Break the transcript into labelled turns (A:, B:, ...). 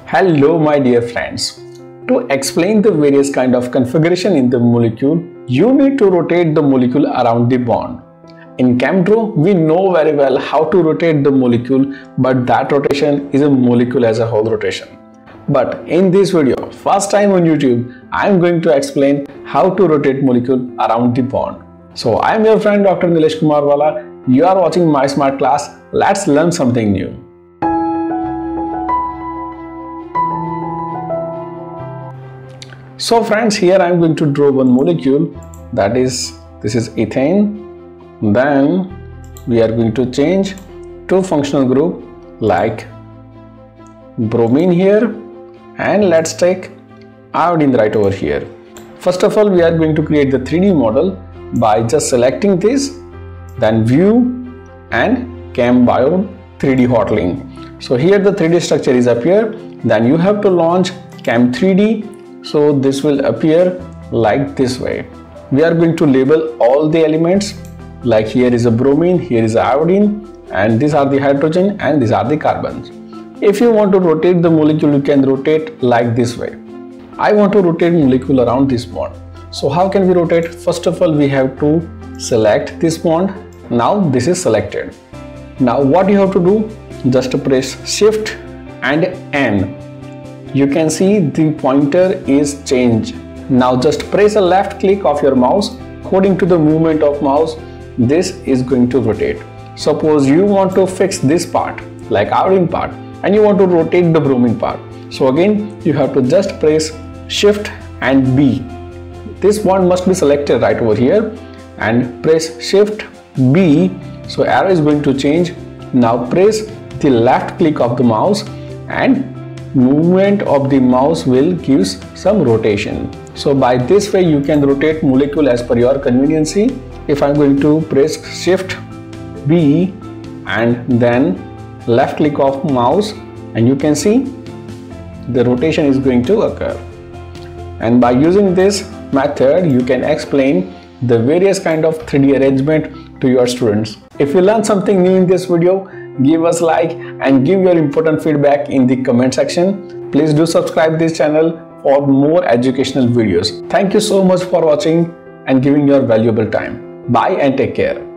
A: Hello my dear friends. To explain the various kind of configuration in the molecule, you need to rotate the molecule around the bond. In ChemDraw, we know very well how to rotate the molecule, but that rotation is a molecule as a whole rotation. But in this video, first time on YouTube, I am going to explain how to rotate molecule around the bond. So I am your friend Dr. Nileshkumar Vala. You are watching my smart class. Let's learn something new. So friends, here I am going to draw one molecule, that is, this is ethane. Then we are going to change two functional group like bromine here, and let's take iodine right over here. First of all, we are going to create the 3D model by just selecting this, then view and ChemBio 3D hot link. So here the 3D structure is appear, then you have to launch Chem 3D. So this will appear like this way. We are going to label all the elements, like here is a bromine, here is iodine, and these are the hydrogen and these are the carbons. If you want to rotate the molecule, you can rotate like this way. I want to rotate molecule around this bond. So how can we rotate? First of all, we have to select this bond. Now this is selected. Now what you have to do? Just press Shift and N. You can see the pointer is changed. Now just press a left click of your mouse. According to the movement of mouse, this is going to rotate. Suppose you want to fix this part, like iodine part, and you want to rotate the bromine part. So again, you have to just press Shift and B. This bond must be selected right over here, and press Shift B. So arrow is going to change. Now press the left click of the mouse, and movement of the mouse will give some rotation. So by this way you can rotate molecule as per your conveniency. If I'm going to press Shift B and then left click of mouse, and you can see the rotation is going to occur. And by using this method you can explain the various kind of 3D arrangement to your students. If you learned something new in this video, give us like and give your important feedback in the comment section. Please do subscribe this channel for more educational videos. Thank you so much for watching and giving your valuable time. Bye and take care.